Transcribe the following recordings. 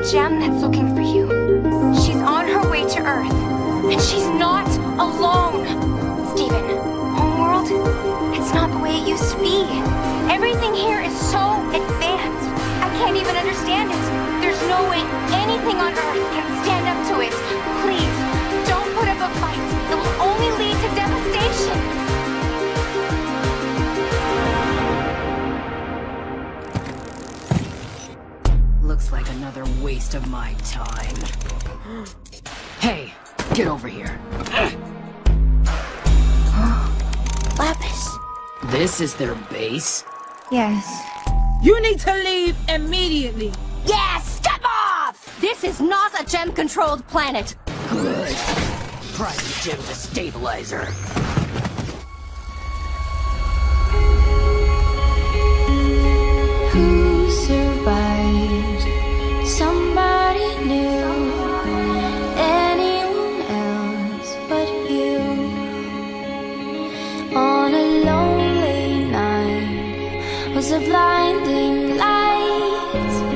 gem that's looking for you. She's on her way to Earth, and she's not alone. Steven, Homeworld, it's not the way it used to be. Everything here is so advanced. I can't even understand it. There's no way anything on Earth can stand up to it. Please, don't put up a fight. It will only lead to devastation. Looks like another waste of my time. Hey, get over here. Lapis. This is their base? Yes. You need to leave immediately! Yes! Step off! This is not a gem-controlled planet. Good. Private gem destabilizer. Who survived? Somebody new. Anyone else but you. On a lonely night was a blinding light.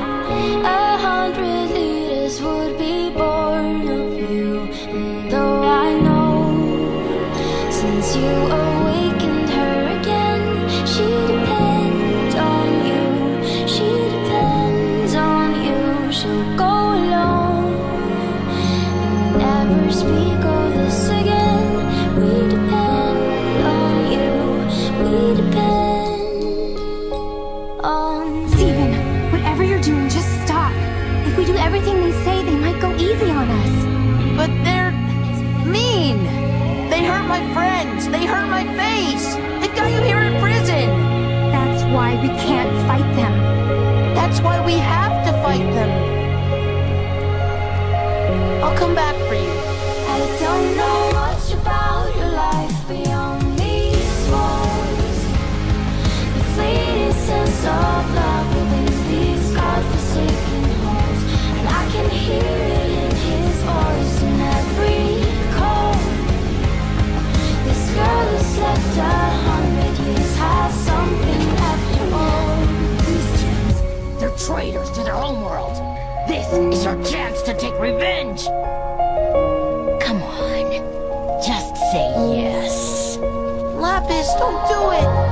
100 leaders would be born of you. And though I know, since you awakened her again, she depends on you. She depends on you. She'll go alone and never speak of this again. We depend on you. We depend on Steven, whatever you're doing, just stop. If we do everything they say, they might go easy on us. But they're mean. They hurt my friends. They hurt my face. They got you here in prison. That's why we can't fight them. That's why we have to fight them. I'll come back for you. I don't know much about your life beyond these walls. The fleeting sense of love within these godforsaken halls. And I can hear it in his voice in every call. This girl who slept 100 years has something after all. These gems, they're traitors to their homeworld. This is our chance to take revenge. Come on, just say yes. Lapis, don't do it.